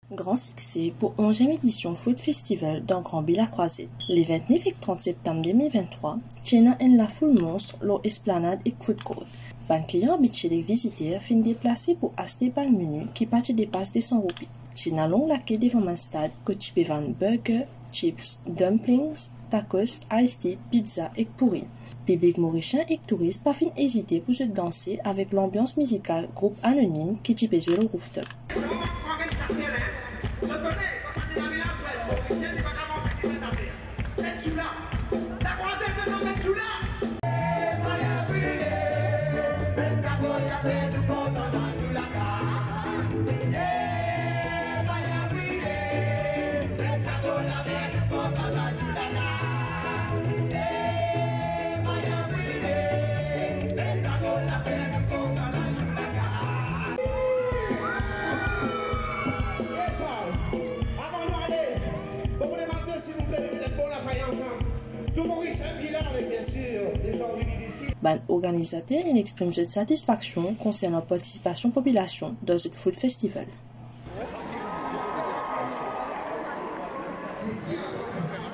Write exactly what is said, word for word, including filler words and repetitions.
Grand succès pour onzième édition Food Festival dans Grand Bi-la-Croisette. Les vingt-neuf et trente septembre deux mille vingt-trois, China en la foule monstre, l'eau esplanade et food court. Ban client habitué des visiteurs fin déplacé pour acheter par menu qui partit dépasse des cent roupies. China long laqué devant un stade que tu peux vendre burger, chips, dumplings, tacos, iced tea, pizza et pourri. Public mauricien et touristes pas fin hésiter pour se danser avec l'ambiance musicale groupe anonyme qui tu peux jouer le rooftop. Ban organisateur il exprime cette satisfaction concernant la participation population dans ce food festival.